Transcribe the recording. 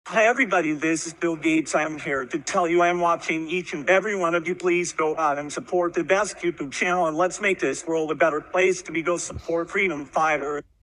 Hi everybody, this is Bill Gates. I'm here to tell you I'm watching each and every one of you. Please go out and support the best YouTube channel, and let's make this world a better place to be. Go support freedom fighters.